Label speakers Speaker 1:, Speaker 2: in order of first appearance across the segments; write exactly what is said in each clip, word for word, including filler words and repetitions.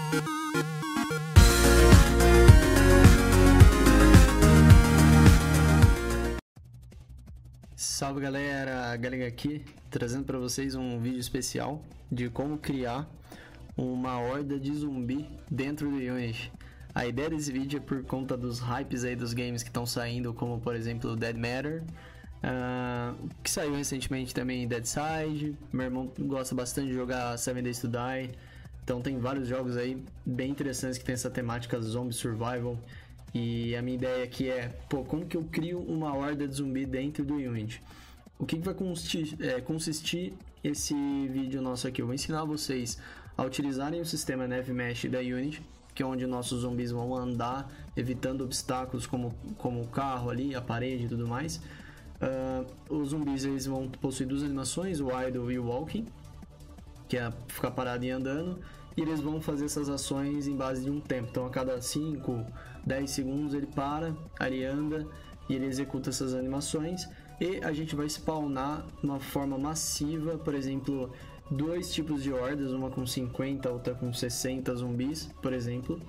Speaker 1: Salve galera, Galega aqui, trazendo para vocês um vídeo especial de como criar uma horda de zumbi dentro do Unity. A ideia desse vídeo é por conta dos hypes aí dos games que estão saindo, como por exemplo Dead Matter, uh, que saiu recentemente também Deadside. Meu irmão gosta bastante de jogar Seven Days to Die, então tem vários jogos aí bem interessantes que tem essa temática zombie survival. E a minha ideia aqui é, pô, como que eu crio uma horda de zumbi dentro do Unity? O que, que vai consistir, é, consistir esse vídeo nosso aqui? Eu vou ensinar vocês a utilizarem o sistema NavMesh da Unity, que é onde nossos zumbis vão andar, evitando obstáculos como, como o carro ali, a parede e tudo mais. Uh, os zumbis eles vão possuir duas animações, o Idle e o Walking, que é ficar parado e andando. E eles vão fazer essas ações em base de um tempo. Então a cada cinco, dez segundos ele para, aí ele anda e ele executa essas animações. E a gente vai spawnar de uma forma massiva, por exemplo, dois tipos de hordas, uma com cinquenta, outra com sessenta zumbis, por exemplo.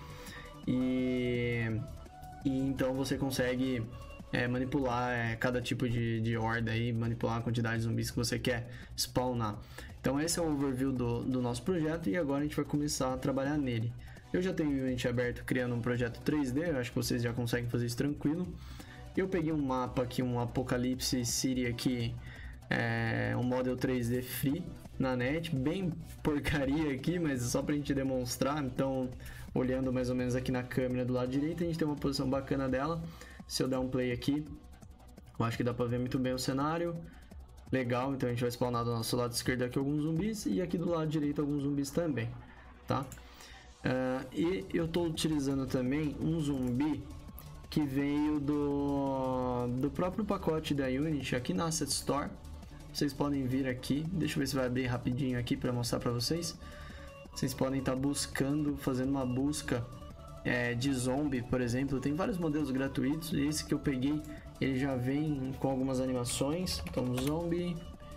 Speaker 1: E, e então você consegue é, manipular é, cada tipo de, de horda aí, manipular a quantidade de zumbis que você quer spawnar. Então esse é o overview do, do nosso projeto e agora a gente vai começar a trabalhar nele. Eu já tenho o Unity aberto criando um projeto três D, eu acho que vocês já conseguem fazer isso tranquilo. Eu peguei um mapa aqui, um Apocalypse City aqui, é, um model três D free na net, bem porcaria aqui, mas só pra gente demonstrar. Então, olhando mais ou menos aqui na câmera do lado direito, a gente tem uma posição bacana dela. Se eu der um play aqui, eu acho que dá pra ver muito bem o cenário. Legal, então a gente vai spawnar do nosso lado esquerdo aqui alguns zumbis e aqui do lado direito alguns zumbis também, tá? Uh, e eu estou utilizando também um zumbi que veio do, do próprio pacote da Unity aqui na Asset Store. Vocês podem vir aqui, deixa eu ver se vai abrir rapidinho aqui para mostrar para vocês. Vocês podem estar tá buscando, fazendo uma busca é, de zombie, por exemplo. Tem vários modelos gratuitos e esse que eu peguei ele já vem com algumas animações. Então zombie,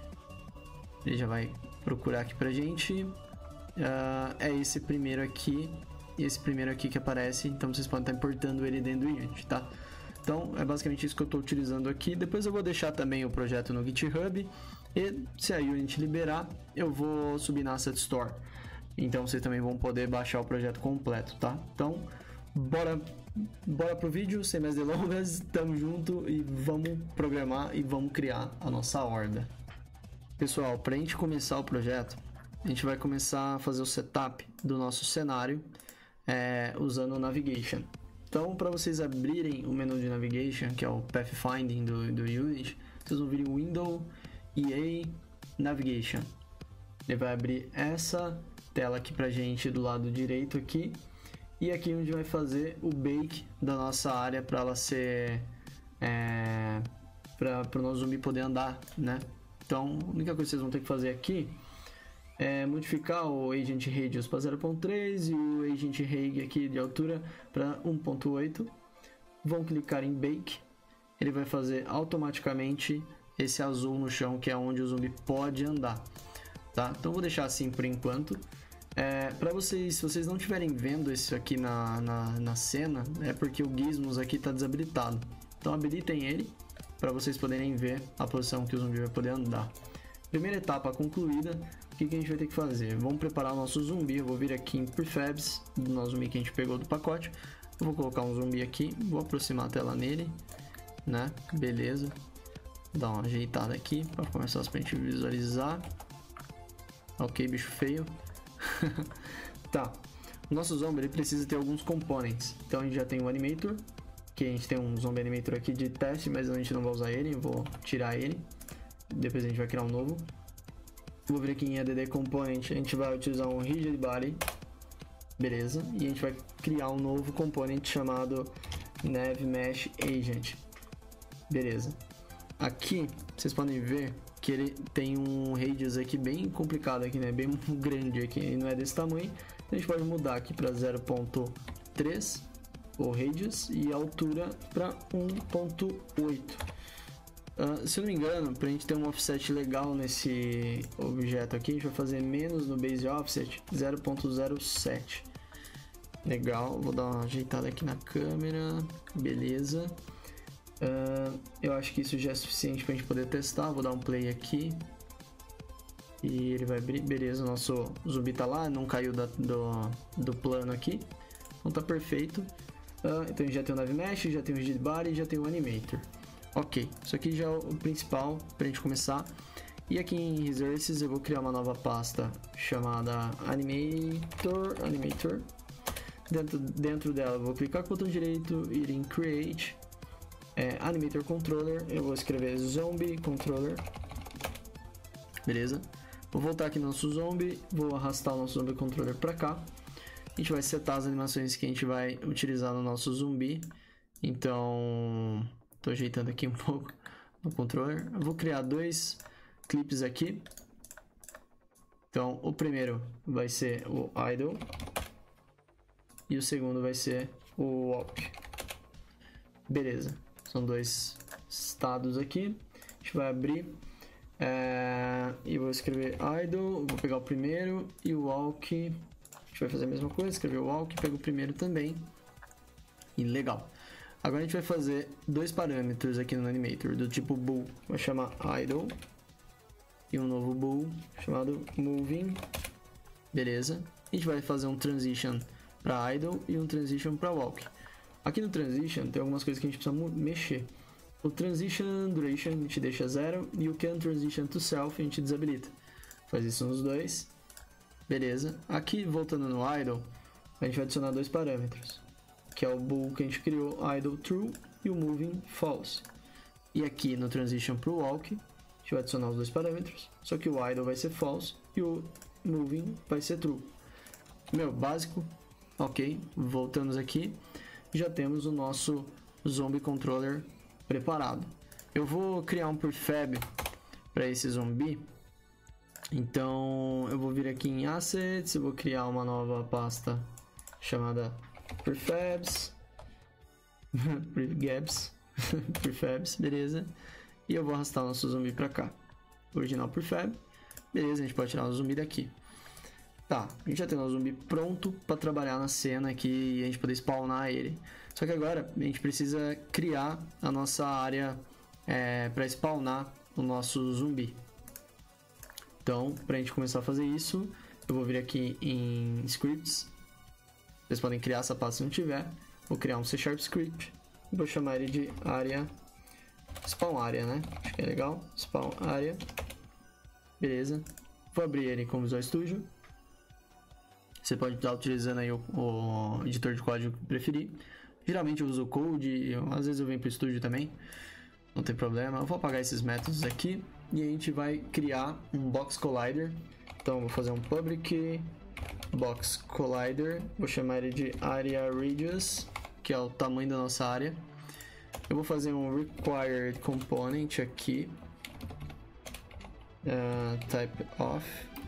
Speaker 1: ele já vai procurar aqui pra gente. Uh, é esse primeiro aqui, esse primeiro aqui que aparece. Então vocês podem estar importando ele dentro do Unity, tá? Então é basicamente isso que eu estou utilizando aqui. Depois eu vou deixar também o projeto no GitHub e se a Unity liberar eu vou subir na Asset Store. Então vocês também vão poder baixar o projeto completo, tá? Então bora Bora pro vídeo, sem mais delongas, tamo junto e vamos programar e vamos criar a nossa horda. Pessoal, pra gente começar o projeto, a gente vai começar a fazer o setup do nosso cenário é, usando o Navigation. Então, para vocês abrirem o menu de Navigation, que é o Pathfinding do, do Unity, vocês vão vir Window, E A, Navigation. Ele vai abrir essa tela aqui pra gente do lado direito aqui. E aqui a gente vai fazer o bake da nossa área para ela ser é, para o nosso zumbi poder andar, né? Então a única coisa que vocês vão ter que fazer aqui é modificar o Agent Radius para zero ponto três e o Agent Reg aqui de altura para um ponto oito. Vão clicar em bake, ele vai fazer automaticamente esse azul no chão que é onde o zumbi pode andar, tá? Então vou deixar assim por enquanto. É, para vocês, se vocês não estiverem vendo isso aqui na, na, na cena, é porque o Gizmos aqui está desabilitado. Então habilitem ele para vocês poderem ver a posição que o zumbi vai poder andar. Primeira etapa concluída, o que, que a gente vai ter que fazer? Vamos preparar o nosso zumbi. Eu vou vir aqui em Prefabs do nosso zumbi que a gente pegou do pacote. Eu vou colocar um zumbi aqui, vou aproximar a tela nele, né? Beleza. Dar uma ajeitada aqui para começar a gente visualizar. Ok, bicho feio. Tá, o nosso zombie ele precisa ter alguns components. Então a gente já tem o animator, que a gente tem um zombie animator aqui de teste, mas a gente não vai usar ele, eu vou tirar ele. Depois a gente vai criar um novo. Vou vir aqui em add component, a gente vai utilizar um rigid body, beleza? E a gente vai criar um novo component chamado NavMesh Agent, beleza? Aqui vocês podem ver que ele tem um radius aqui bem complicado aqui, né? Bem grande aqui, e não é desse tamanho. Então a gente pode mudar aqui para zero ponto três o radius e a altura para um ponto oito. Uh, se eu não me engano, para a gente ter um offset legal nesse objeto aqui, a gente vai fazer menos no base offset zero ponto zero sete. Legal, vou dar uma ajeitada aqui na câmera. Beleza. Uh, eu acho que isso já é suficiente pra gente poder testar. Vou dar um play aqui. E ele vai abrir. Beleza, o nosso zumbi tá lá, não caiu da, do, do plano aqui. Então tá perfeito. Uh, então a gente já tem o Nav Mesh, já tem o Rigid Body e já tem o Animator. Ok, isso aqui já é o principal pra gente começar. E aqui em Resources eu vou criar uma nova pasta chamada Animator. Animator. Dentro, dentro dela eu vou clicar com o botão direito, ir em Create, é, Animator Controller, eu vou escrever Zombie Controller. Beleza? Vou voltar aqui no nosso zombie, vou arrastar o nosso zombie controller para cá. A gente vai setar as animações que a gente vai utilizar no nosso zumbi. Então, estou ajeitando aqui um pouco no controller. Eu vou criar dois clipes aqui. Então, o primeiro vai ser o idle e o segundo vai ser o walk. Beleza, são dois estados aqui. A gente vai abrir. É, e vou escrever idle, vou pegar o primeiro e o walk, a gente vai fazer a mesma coisa, escrever o walk, pega o primeiro também, e legal. Agora a gente vai fazer dois parâmetros aqui no Animator, do tipo bool, vai chamar idle, e um novo bool chamado moving, beleza. A gente vai fazer um transition para idle e um transition para walk. Aqui no transition tem algumas coisas que a gente precisa mexer. O Transition Duration a gente deixa zero e o Can Transition to Self a gente desabilita. Faz isso nos dois. Beleza. Aqui, voltando no Idle, a gente vai adicionar dois parâmetros, que é o bool que a gente criou, Idle True, e o Moving False. E aqui no Transition para o Walk, a gente vai adicionar os dois parâmetros, só que o Idle vai ser False e o Moving vai ser True. Meu, básico. Ok. Voltamos aqui. Já temos o nosso Zombie Controller preparado. Eu vou criar um prefab para esse zumbi. Então eu vou vir aqui em Assets, eu vou criar uma nova pasta chamada prefabs, prefabs, prefabs, beleza? E eu vou arrastar o nosso zumbi para cá. Original prefab, beleza? A gente pode tirar o zumbi daqui. Tá, a gente já tem o zumbi pronto para trabalhar na cena aqui e a gente poder spawnar ele. Só que agora a gente precisa criar a nossa área é, para spawnar o nosso zumbi. Então, para a gente começar a fazer isso, eu vou vir aqui em Scripts. Vocês podem criar essa pasta se não tiver. Vou criar um C Sharp Script. Vou chamar ele de área Spawn Area, né? Acho que é legal. Spawn Area. Beleza. Vou abrir ele com o Visual Studio. Você pode estar utilizando aí o, o editor de código que preferir. Geralmente eu uso o Code, eu, às vezes eu venho para o estúdio também, não tem problema. Eu vou apagar esses métodos aqui e a gente vai criar um Box Collider. Então eu vou fazer um Public Box Collider, vou chamar ele de Area Radius, que é o tamanho da nossa área. Eu vou fazer um Required Component aqui, uh, Type of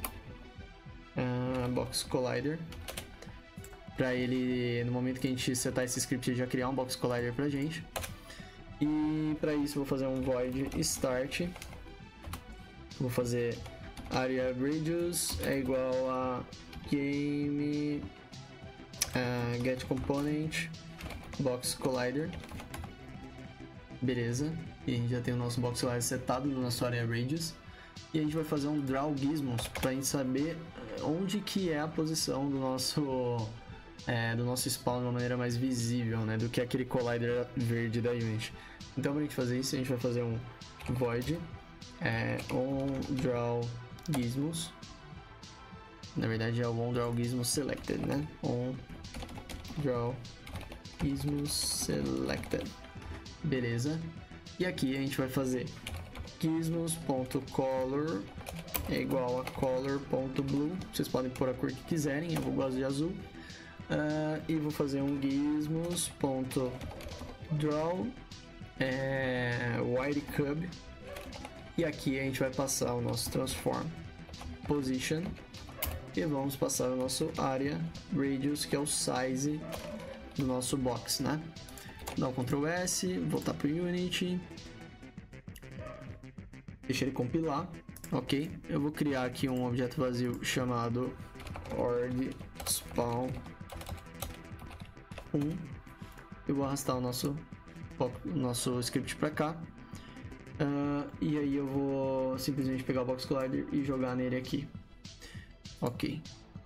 Speaker 1: uh, Box Collider. Para ele, no momento que a gente setar esse script, ele já criar um Box Collider pra gente. E para isso eu vou fazer um void start. Vou fazer area radius é igual a game uh, get component box collider. Beleza. E a gente já tem o nosso box collider setado no nosso area radius. E a gente vai fazer um draw gizmos para a gente saber onde que é a posição do nosso É, do nosso spawn de uma maneira mais visível, né, do que aquele collider verde da Unity. Então, para a gente fazer isso, a gente vai fazer um void é, onDraw gizmos. Na verdade é o onDraw gizmos selected, né? onDraw gizmos selected. Beleza. E aqui a gente vai fazer gizmos.color é igual a color.blue. Vocês podem pôr a cor que quiserem, eu gosto de azul. Uh, e vou fazer um gizmos.draw é, white cube, e aqui a gente vai passar o nosso transform position e vamos passar o nosso area radius, que é o size do nosso box, né? Dá um control S, voltar para o Unity, deixa ele compilar, ok? Eu vou criar aqui um objeto vazio chamado org spawn um. Eu vou arrastar o nosso, o nosso script para cá. Uh, e aí eu vou simplesmente pegar o Box Collider e jogar nele aqui. Ok.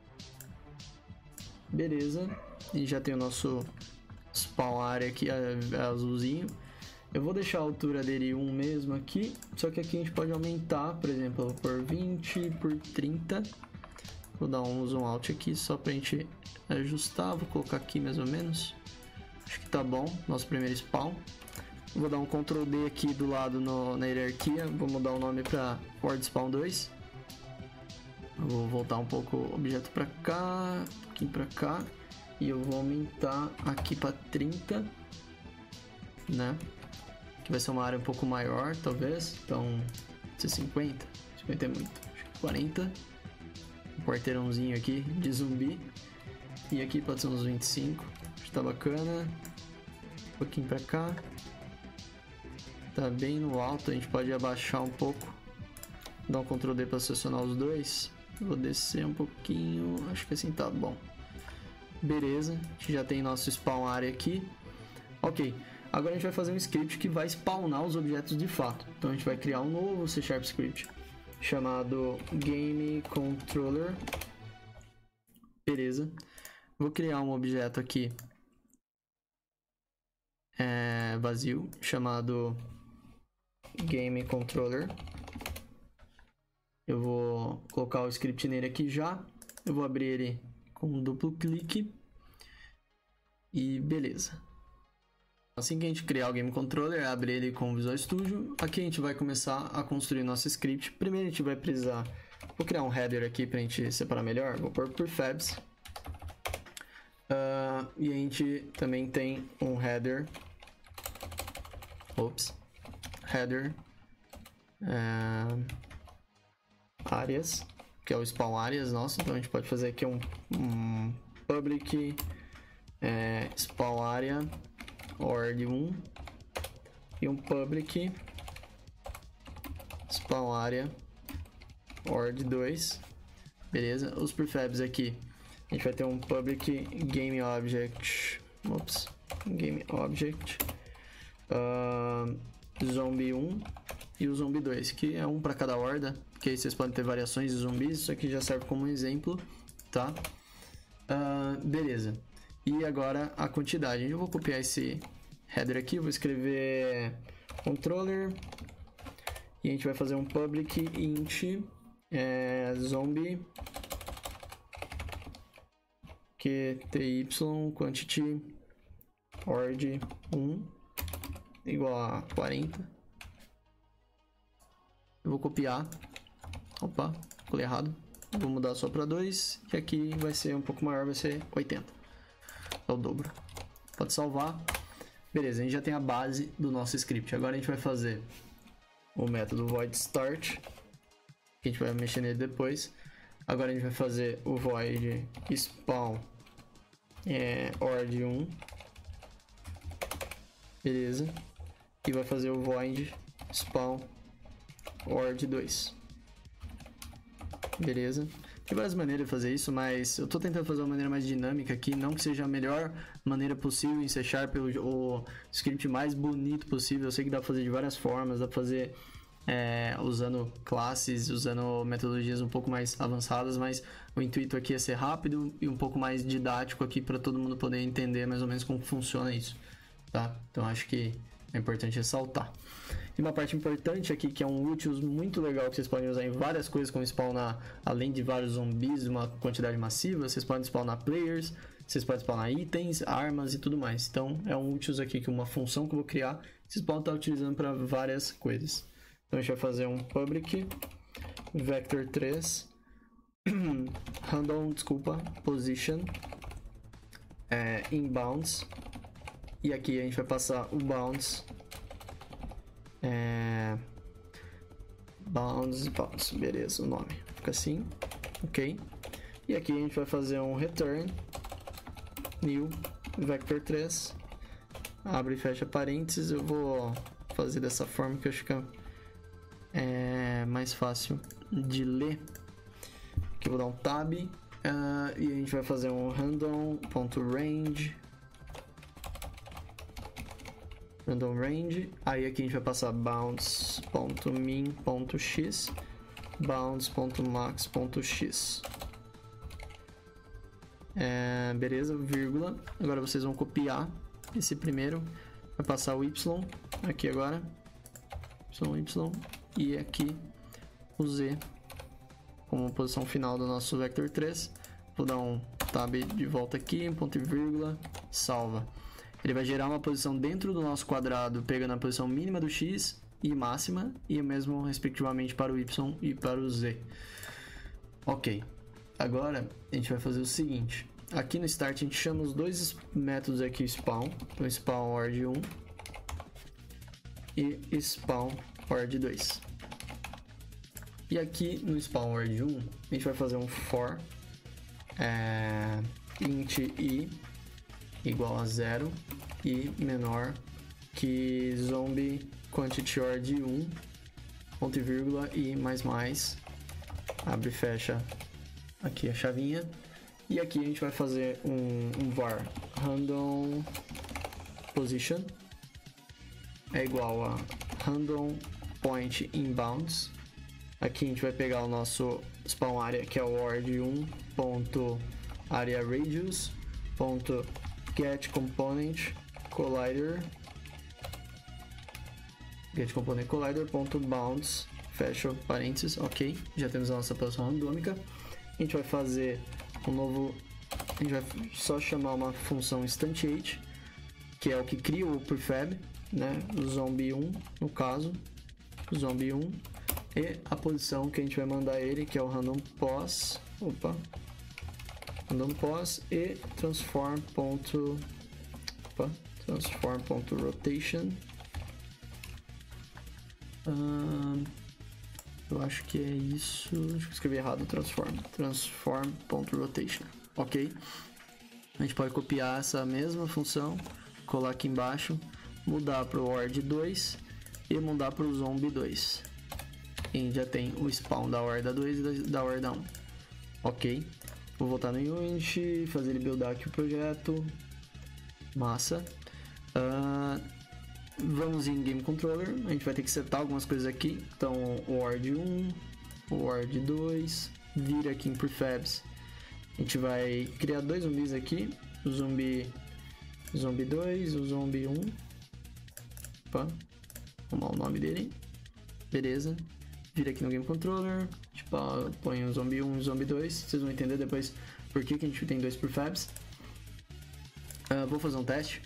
Speaker 1: Beleza. E já tem o nosso spawn area aqui, azulzinho. Eu vou deixar a altura dele um mesmo aqui. Só que aqui a gente pode aumentar, por exemplo, por vinte, por trinta. Vou dar um zoom out aqui só pra gente ajustar. Vou colocar aqui mais ou menos. Acho que tá bom. Nosso primeiro spawn. Vou dar um control D aqui do lado no, na hierarquia. Vou mudar o nome para World Spawn dois. Vou voltar um pouco o objeto para cá, um pouquinho para cá. E eu vou aumentar aqui para trinta, né? Que vai ser uma área um pouco maior, talvez. Então, ser cinquenta. cinquenta é muito. Acho que quarenta. Um quarteirãozinho aqui de zumbi. E aqui pode ser uns vinte e cinco. Acho que tá bacana. Um pouquinho para cá. Tá bem no alto, a gente pode abaixar um pouco. Dar um control D para selecionar os dois. Vou descer um pouquinho, acho que assim tá bom. Beleza, a gente já tem nosso spawn area aqui. Ok, agora a gente vai fazer um script que vai spawnar os objetos de fato. Então a gente vai criar um novo C Sharp script chamado Game Controller. Beleza, vou criar um objeto aqui é, vazio chamado Game Controller. Eu vou colocar o script nele aqui já. Eu vou abrir ele com um duplo clique. E beleza. Assim que a gente criar o Game Controller, abre ele com o Visual Studio. Aqui a gente vai começar a construir nosso script. Primeiro a gente vai precisar... Vou criar um header aqui para a gente separar melhor. Vou pôr prefabs. Uh, e a gente também tem um header. Ops. Header. Uh, áreas. Que é o spawn áreas nosso. Então a gente pode fazer aqui um, um public é, spawn area ord um e um public spawn area ord dois. Beleza? Os prefabs aqui a gente vai ter um public game object, ops, game object uh, zombie um e o zombie dois, que é um para cada horda, que aí vocês podem ter variações de zumbis. Isso aqui já serve como um exemplo, tá? Uh, beleza. E agora a quantidade. Eu vou copiar esse header aqui, vou escrever controller e a gente vai fazer um public int é, zombie qty quantity ord um igual a quarenta. Eu vou copiar. Opa, colei errado. Vou mudar só para dois e aqui vai ser um pouco maior, vai ser oitenta. É o dobro. Pode salvar. Beleza, a gente já tem a base do nosso script. Agora a gente vai fazer o método void start, que a gente vai mexer nele depois. Agora a gente vai fazer o void spawn é, ord um. Beleza. E vai fazer o void spawn ord dois. Beleza. Tem várias maneiras de fazer isso, mas eu estou tentando fazer uma maneira mais dinâmica aqui, não que seja a melhor maneira possível em C Sharp, o, o script mais bonito possível. Eu sei que dá para fazer de várias formas, dá para fazer é, usando classes, usando metodologias um pouco mais avançadas, mas o intuito aqui é ser rápido e um pouco mais didático aqui para todo mundo poder entender mais ou menos como funciona isso, tá? Então acho que é importante ressaltar. E uma parte importante aqui, que é um utils muito legal que vocês podem usar em várias coisas, como spawnar, além de vários zumbis, uma quantidade massiva, vocês podem spawnar players, vocês podem spawnar itens, armas e tudo mais. Então é um utils aqui, que uma função que eu vou criar, vocês podem estar utilizando para várias coisas. Então a gente vai fazer um public vector três random, desculpa, position é, inbounds. E aqui a gente vai passar o bounds é... bounds, bounds, beleza, o nome fica assim, ok. E aqui a gente vai fazer um return new vector três, abre e fecha parênteses. Eu vou fazer dessa forma que eu acho que é mais fácil de ler. Aqui eu vou dar um tab uh, e a gente vai fazer um random.range random range, aí aqui a gente vai passar bounds.min.x, bounds.max.x. É, beleza, vírgula. Agora vocês vão copiar esse primeiro, vai passar o y aqui agora, y, y, e aqui o z como posição final do nosso vector três. Vou dar um tab de volta aqui, ponto e vírgula, salva. Ele vai gerar uma posição dentro do nosso quadrado, pegando a posição mínima do x e máxima, e o mesmo respectivamente para o y e para o z. Ok. Agora a gente vai fazer o seguinte. Aqui no start a gente chama os dois métodos aqui spawn, então spawn ord um e spawn ord dois. E aqui no spawn ord um a gente vai fazer um for é, int i igual a zero e menor que zombie quantity ord um ponto e vírgula e mais mais, abre e fecha aqui a chavinha, e aqui a gente vai fazer um, um var random position é igual a random point inbounds. Aqui a gente vai pegar o nosso spawn area, que é o ord um ponto area radius ponto get component collider get component collider ponto bounds, fecha parênteses. Ok, já temos a nossa posição randômica. A gente vai fazer um novo, a gente vai só chamar uma função instantiate, que é o que cria o prefab, né, o zombie um no caso, o zombie um, e a posição que a gente vai mandar ele, que é o random pos, opa, random pos e transform ponto, opa, transform ponto rotation. Uh, eu acho que é isso, acho que eu escrevi errado, transform, transform ponto rotation, ok? A gente pode copiar essa mesma função, colar aqui embaixo, mudar para o ord dois e mudar para o zombie dois. E a gente já tem o spawn da horda dois e da horda um, ok? Vou voltar no Unity, fazer ele buildar aqui o projeto, massa. Uh, Vamos em Game Controller, a gente vai ter que setar algumas coisas aqui. Então, o ord um, o ord dois, vira aqui em prefabs. A gente vai criar dois zumbis aqui, o zumbi, zumbi dois, o zumbi um. Opa, vamos arrumar o nome dele. Beleza. Vira aqui no Game Controller, tipo, põe o zumbi um e o zumbi dois. Vocês vão entender depois por que, que a gente tem dois prefabs. Uh, vou fazer um teste.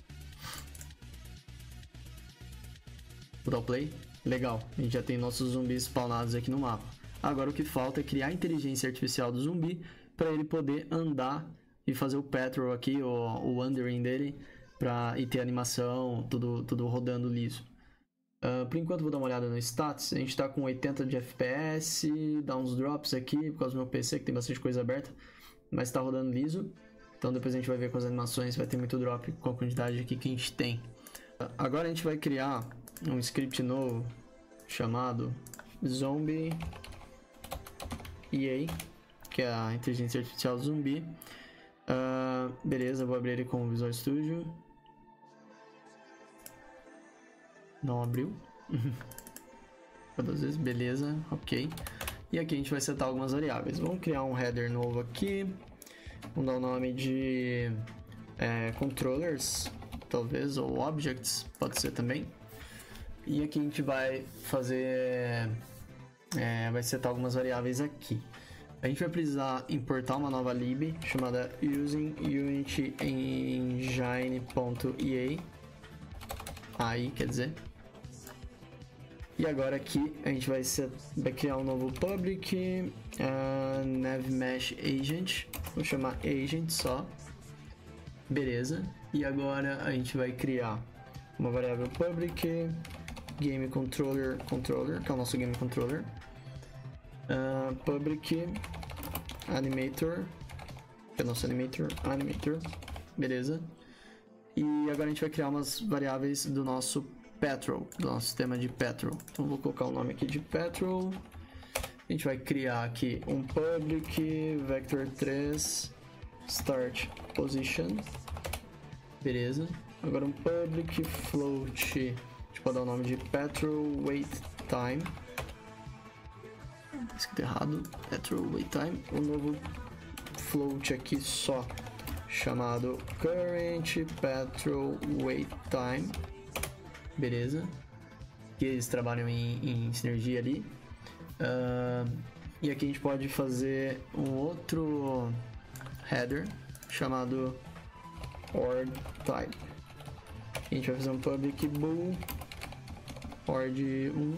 Speaker 1: Vou dar o play. Legal, a gente já tem nossos zumbis spawnados aqui no mapa. Agora o que falta é criar a inteligência artificial do zumbi para ele poder andar e fazer o patrol aqui, o, o wandering dele, pra, e ter animação, tudo, tudo rodando liso. Uh, por enquanto vou dar uma olhada no stats. A gente está com oitenta de F P S, dá uns drops aqui por causa do meu P C que tem bastante coisa aberta, mas está rodando liso. Então depois a gente vai ver com as animações, vai ter muito drop com a quantidade aqui que a gente tem. Uh, agora a gente vai criar um script novo chamado Zombie E A, que é a inteligência artificial do zumbi. Uh, beleza, vou abrir ele com o Visual Studio. Não abriu. Duas vezes, beleza, ok. E aqui a gente vai setar algumas variáveis. Vamos criar um header novo aqui. Vamos dar o nome de é, controllers, talvez, ou objects, pode ser também. E aqui a gente vai fazer, é, vai setar algumas variáveis aqui. A gente vai precisar importar uma nova lib chamada using unity engine.ea, aí quer dizer. E agora aqui a gente vai, set, vai criar um novo public uh, navmesh agent, vou chamar agent só, beleza. E agora a gente vai criar uma variável public game controller controller, que é o nosso game controller, uh, public animator, que é o nosso animator animator, beleza. E agora a gente vai criar umas variáveis do nosso Petrol, do nosso sistema de Petrol. Então vou colocar o nome aqui de Petrol. A gente vai criar aqui um public vector três start position, beleza. Agora um public float, a gente pode dar o nome de petrol wait time. Escrito errado, petrol wait time. Um novo float aqui só, chamado current petrol wait time. Beleza? Que eles trabalham em, em sinergia ali. Uh, e aqui a gente pode fazer um outro header chamado ord type. A gente vai fazer um public bool ord um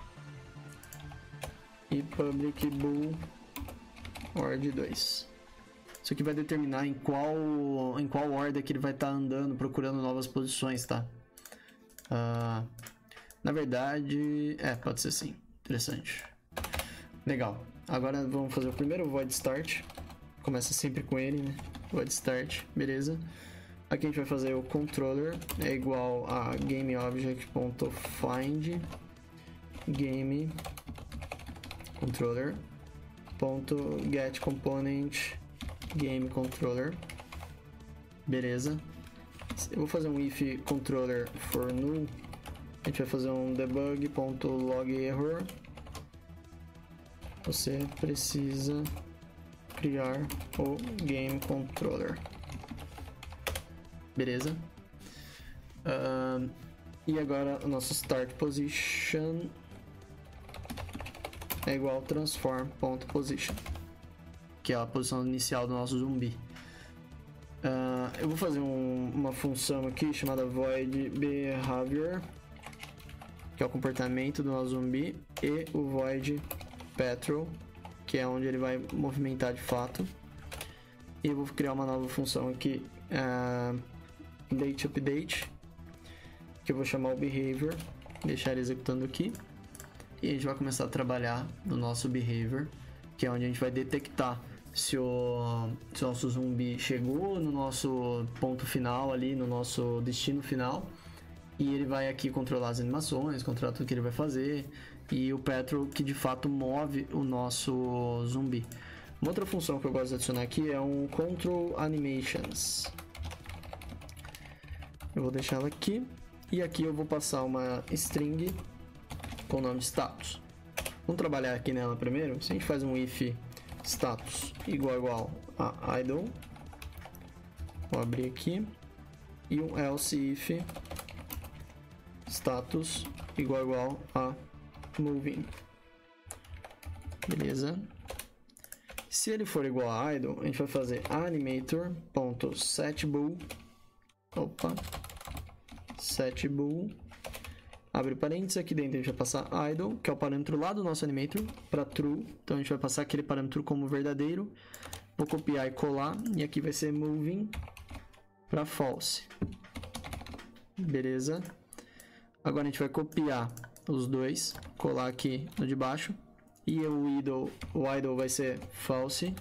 Speaker 1: e public bool ord dois. Isso aqui vai determinar em qual em qual ordem que ele vai estar tá andando, procurando novas posições, tá? Uh, na verdade, é, pode ser assim. Interessante. Legal. Agora vamos fazer o primeiro void start. Começa sempre com ele, né? Void start, beleza. Aqui a gente vai fazer o controller é igual a gameObject.find game controller ponto get component game controller. Beleza. Eu vou fazer um if controller for null. A gente vai fazer um debug.log error. Você precisa criar o game controller. Beleza? Uh, e agora o nosso start position é igual transform.position, que é a posição inicial do nosso zumbi. Uh, eu vou fazer um, uma função aqui chamada void behavior, que é o comportamento do nosso zumbi, e o void petrol, que é onde ele vai movimentar de fato. E eu vou criar uma nova função aqui, uh, date update, que eu vou chamar o behavior, deixar ele executando aqui, e a gente vai começar a trabalhar no nosso behavior, que é onde a gente vai detectar se o, se o nosso zumbi chegou no nosso ponto final ali, no nosso destino final, e ele vai aqui controlar as animações, controlar tudo que ele vai fazer, e o petrol que de fato move o nosso zumbi. Uma outra função que eu gosto de adicionar aqui é um control animations. Eu vou deixar ela aqui, e aqui eu vou passar uma string com o nome de status. Vamos trabalhar aqui nela primeiro. Se a gente faz um if status igual igual a idle, vou abrir aqui, e um else if status igual igual a moving. Beleza? Se ele for igual a idle, a gente vai fazer animator.setBool. Opa. setBool. Abre parênteses, aqui dentro a gente vai passar idle, que é o parâmetro lá do nosso animator, para true. Então a gente vai passar aquele parâmetro como verdadeiro. Vou copiar e colar, e aqui vai ser moving para false. Beleza? Agora a gente vai copiar os dois, colar aqui no de baixo, e o idle, o idle vai ser false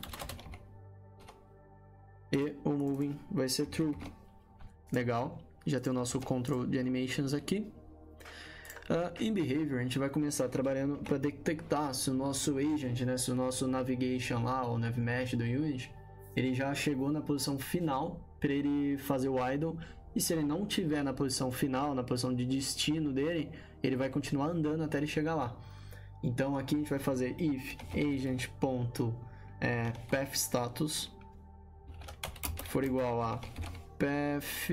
Speaker 1: e o moving vai ser true. Legal, já tem o nosso control de animations aqui. Uh, em behavior a gente vai começar trabalhando para detectar se o nosso agent, né, se o nosso navigation lá, o navmesh do Unity, ele já chegou na posição final para ele fazer o idle. E se ele não tiver na posição final, na posição de destino dele, ele vai continuar andando até ele chegar lá. Então aqui a gente vai fazer if agent.pathStatus for igual a path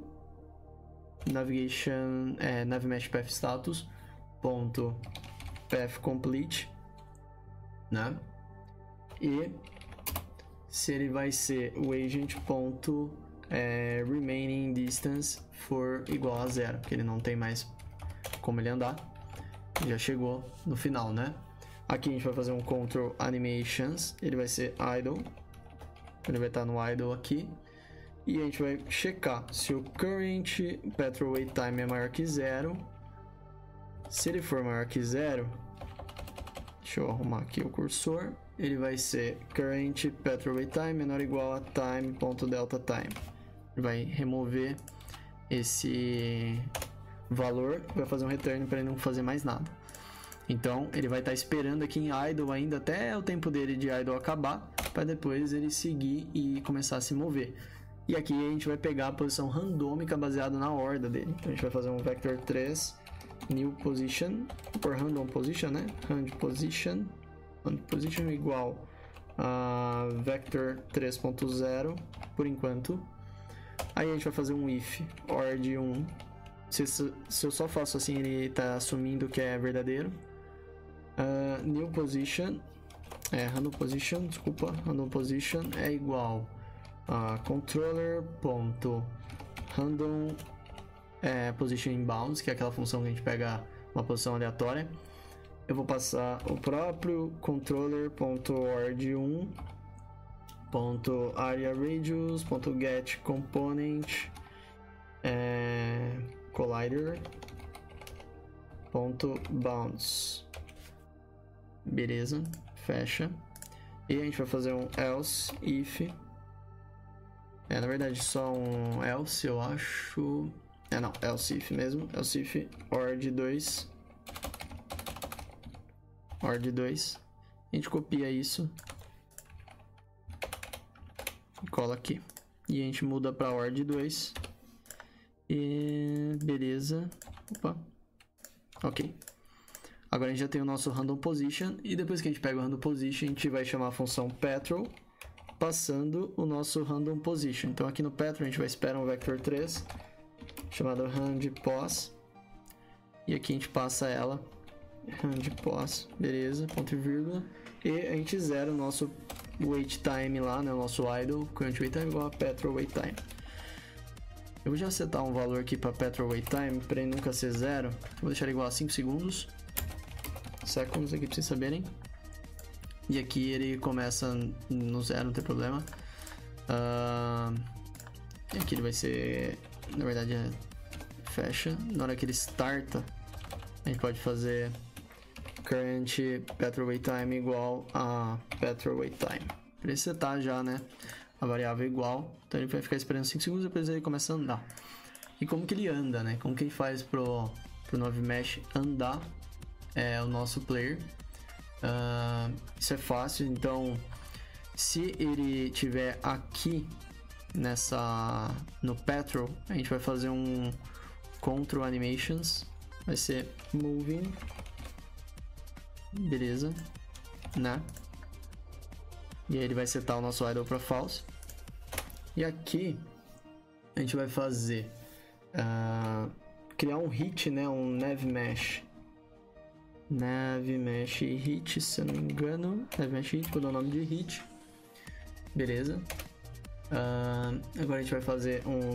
Speaker 1: navigation é, navmesh path status ponto path complete, né? E se ele vai ser o agent ponto É, remaining distance for igual a zero, porque ele não tem mais como ele andar, já chegou no final, né? Aqui a gente vai fazer um control animations, ele vai ser idle, ele vai estar no idle aqui, e a gente vai checar se o current petrol wait time é maior que zero. Se ele for maior que zero, deixa eu arrumar aqui o cursor, ele vai ser current petrol wait time menor ou igual a time.delta_time. Vai remover esse valor, vai fazer um return para ele não fazer mais nada. Então ele vai estar esperando aqui em idle ainda até o tempo dele de idle acabar, para depois ele seguir e começar a se mover. E aqui a gente vai pegar a posição randômica baseada na horda dele. Então a gente vai fazer um vector três new position por random position, né? Rand position, rand position igual a vector três ponto zero por enquanto. Aí a gente vai fazer um if ord um. Se, se eu só faço assim, ele está assumindo que é verdadeiro. Uh, new position, é random position, desculpa, random position é igual a controller ponto random é, position inbounds, que é aquela função que a gente pega uma posição aleatória. Eu vou passar o próprio controller ponto ord um ponto area radius ponto get component é, collider ponto bounds. Beleza, fecha. E a gente vai fazer um else if. É, na verdade só um else, eu acho. É, não, else if mesmo. Else if ord dois. ord dois. A gente copia isso e cola aqui. E a gente muda para ord dois. E beleza. Opa. Ok. Agora a gente já tem o nosso random position. E depois que a gente pega o random position, a gente vai chamar a função petrol, passando o nosso random position. Então aqui no petrol a gente vai esperar um vector três chamado randPos. E aqui a gente passa ela randPos, beleza, ponto e vírgula. E a gente zera o nosso wait time lá, né, o nosso idle, current wait time igual a petrol wait time. Eu vou já setar um valor aqui para petrol wait time, para ele nunca ser zero. Vou deixar ele igual a cinco segundos. Seconds aqui para vocês saberem. E aqui ele começa no zero, não tem problema. Uh, e aqui ele vai ser, na verdade, é, fecha. Na hora que ele starta, a gente pode fazer current petrol wait time igual a petrol wait time. Para ele setar já, né, a variável igual. Então ele vai ficar esperando cinco segundos, depois ele começa a andar. E como que ele anda, né? Como que ele faz pro, pro NoveMesh andar é, o nosso player? Uh, isso é fácil. Então, se ele tiver aqui nessa no petrol, a gente vai fazer um control animations, vai ser moving, beleza, né? E aí ele vai setar o nosso idle para false. E aqui a gente vai fazer uh, criar um hit, né? Um NavMesh. NavMesh hit, se eu não me engano. NavMesh hit, vou dar o nome de hit. Beleza. Uh, agora a gente vai fazer um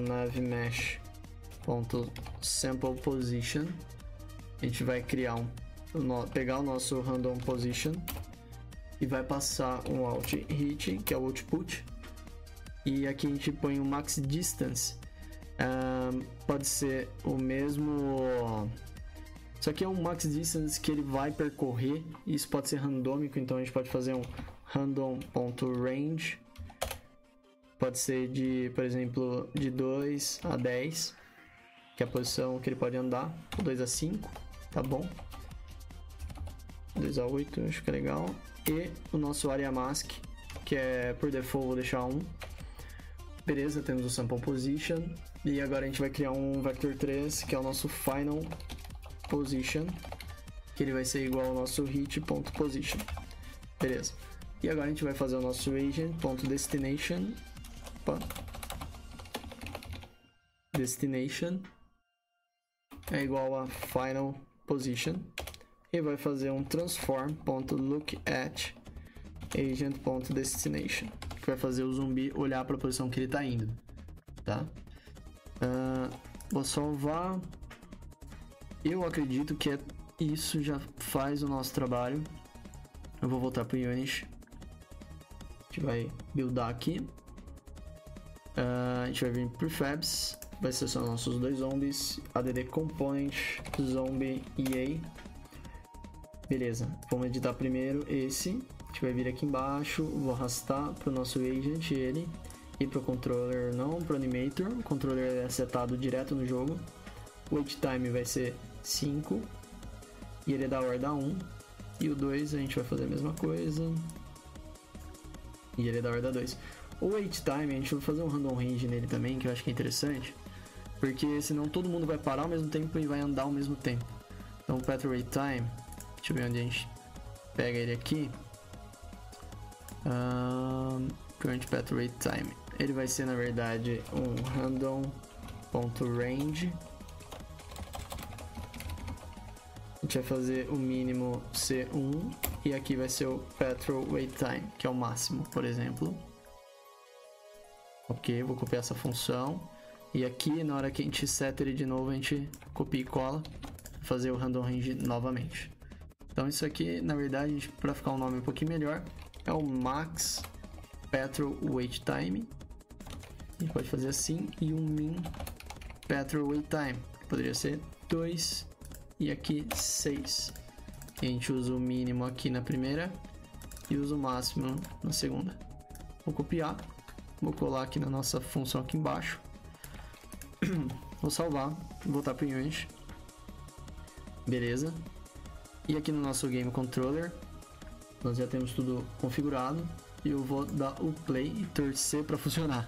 Speaker 1: NavMesh.samplePosition. A gente vai criar um, no, pegar o nosso random position e vai passar um out hit, que é o output. E aqui a gente põe um max distance. Uh, pode ser o mesmo. Isso aqui é um max distance que ele vai percorrer. Isso pode ser randômico, então a gente pode fazer um random.range. Pode ser de, por exemplo, de dois a dez, que é a posição que ele pode andar. dois a cinco, tá bom. dois a oito, acho que é legal. E o nosso area mask, que é por default, vou deixar um. Beleza, temos o sample position. E agora a gente vai criar um vector três, que é o nosso final position, que ele vai ser igual ao nosso hit.position. Beleza. E agora a gente vai fazer o nosso agent.destination. Opa. Destination é igual a final position. E vai fazer um transform.lookat agent.destination, que vai fazer o zumbi olhar para a posição que ele está indo, tá? Uh, vou salvar. Eu acredito que é isso, já faz o nosso trabalho. Eu vou voltar para o Unity. A gente vai buildar aqui. Uh, a gente vai vir para prefabs, vai selecionar nossos dois zombies, add component zombie E A. Beleza, vamos editar primeiro esse. A gente vai vir aqui embaixo, vou arrastar para o nosso agent ele e para o controller não, para o animator. O controller é setado direto no jogo. O wait time vai ser cinco e ele é da horda um. E o dois a gente vai fazer a mesma coisa e ele é da horda dois. O wait time, a gente vai fazer um random range nele também, que eu acho que é interessante. Porque senão todo mundo vai parar ao mesmo tempo e vai andar ao mesmo tempo. Então, Path Wait Time, deixa eu ver onde a gente pega ele aqui. Um, current Path Wait Time. Ele vai ser, na verdade, um random.range. A gente vai fazer o mínimo C um. E aqui vai ser o Path Wait Time, que é o máximo, por exemplo. Ok, vou copiar essa função. E aqui, na hora que a gente seta ele de novo, a gente copia e cola. Fazer o random range novamente. Então isso aqui, na verdade, para ficar um nome um pouquinho melhor, é o max path wait time. A gente pode fazer assim. E um min path wait time. Poderia ser dois. E aqui seis. A gente usa o mínimo aqui na primeira. E usa o máximo na segunda. Vou copiar. Vou colar aqui na nossa função aqui embaixo. Vou salvar, voltar para o Unity. Beleza. E aqui no nosso Game Controller, nós já temos tudo configurado. E eu vou dar o play e torcer para funcionar.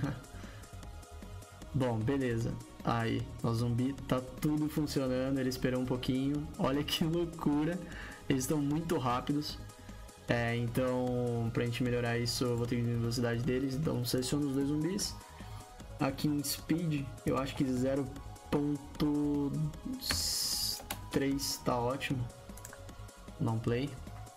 Speaker 1: Bom, beleza. Aí, nosso zumbi tá tudo funcionando. Ele esperou um pouquinho. Olha que loucura. Eles estão muito rápidos. É, então, pra gente melhorar isso, eu vou ter que diminuir a velocidade deles. Então, seleciono os dois zumbis. Aqui em Speed, eu acho que zero ponto três tá ótimo. Não play.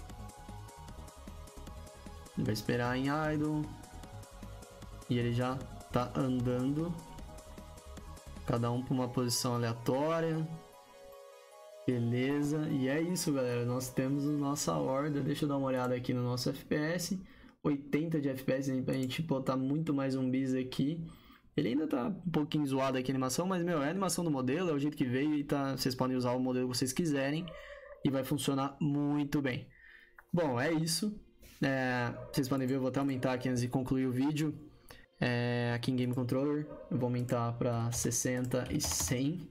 Speaker 1: Ele vai esperar em idle. E ele já tá andando. Cada um para uma posição aleatória. Beleza. E é isso, galera. Nós temos a nossa horda. Deixa eu dar uma olhada aqui no nosso F P S. oitenta de F P S, pra gente botar muito mais zumbis aqui. Ele ainda tá um pouquinho zoado aqui a animação, mas, meu, é a animação do modelo, é o jeito que veio e tá, vocês podem usar o modelo que vocês quiserem e vai funcionar muito bem. Bom, é isso. É, vocês podem ver, eu vou até aumentar aqui antes de concluir o vídeo. É, aqui em Game Controller, eu vou aumentar para sessenta e cem.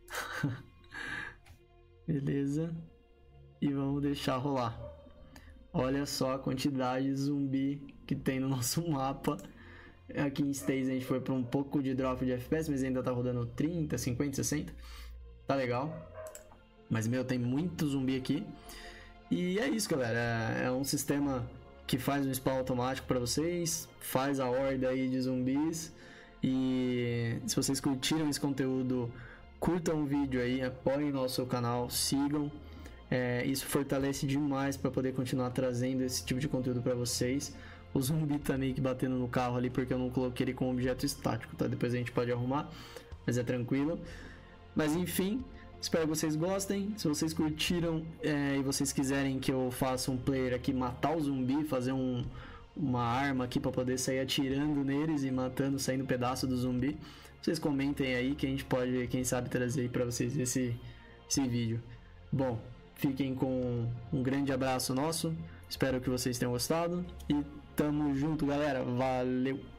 Speaker 1: Beleza. E vamos deixar rolar. Olha só a quantidade de zumbi que tem no nosso mapa. Aqui em Stays a gente foi para um pouco de drop de F P S, mas ainda tá rodando trinta, cinquenta, sessenta. Tá legal. Mas, meu, tem muito zumbi aqui. E é isso, galera. É um sistema que faz um spawn automático para vocês. Faz a horda aí de zumbis. E se vocês curtiram esse conteúdo, curtam o vídeo aí, apoiem nosso canal, sigam. É, isso fortalece demais para poder continuar trazendo esse tipo de conteúdo para vocês. O zumbi tá meio que batendo no carro ali porque eu não coloquei ele como objeto estático, tá? Depois a gente pode arrumar, mas é tranquilo. Mas enfim, espero que vocês gostem. Se vocês curtiram é, e vocês quiserem que eu faça um player aqui matar o zumbi, fazer um, uma arma aqui para poder sair atirando neles e matando, saindo um pedaço do zumbi, vocês comentem aí que a gente pode, quem sabe, trazer aí para vocês esse, esse vídeo. Bom, fiquem com um grande abraço nosso. Espero que vocês tenham gostado e tamo junto, galera. Valeu!